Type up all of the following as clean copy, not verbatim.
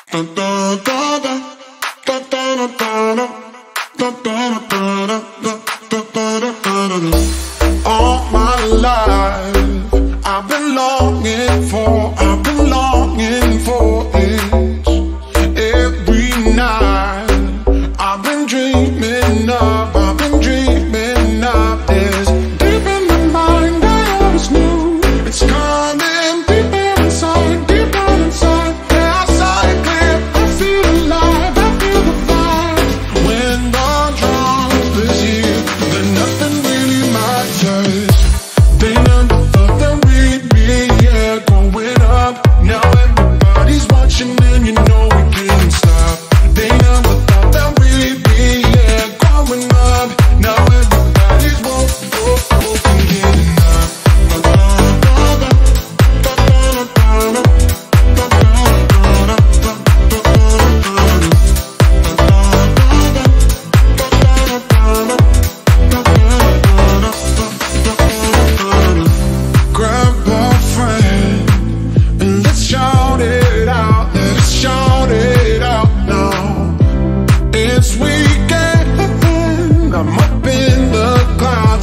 All my life I've been longing for it. Every night I've been dreaming of this. Deep in my mind I always knew it's coming deeper inside. Yeah, I saw it clear, I feel alive, I feel the vibe. When the drum is here, then nothing really matters. They never thought that we'd be here going up. Now everybody's watching and you know we can't stop. They never thought that we'd be here growing up. Now everybody's woken getting up. Grab a friend and let's shout it out. Let's shout it out now. It's weekend. I'm up in the clouds.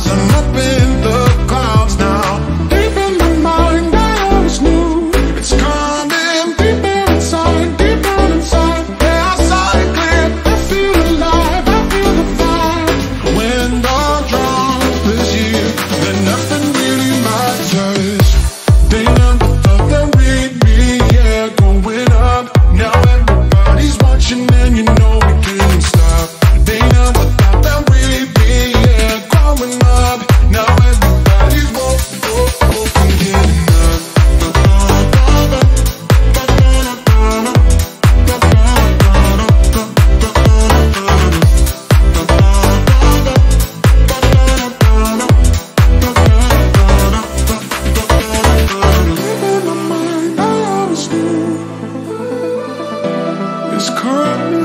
Now. Deep in my mind, I always knew it's coming deeper inside. Yeah, I saw it clear, I feel alive, I feel the vibe. When the drum is here, then nothing really matters. They never thought that we'd be here going up. Now everybody's watching and you know we can't stop. They never thought that we'd be here growing up. Now everybody's woken getting up. In my mind, I always knew it's coming.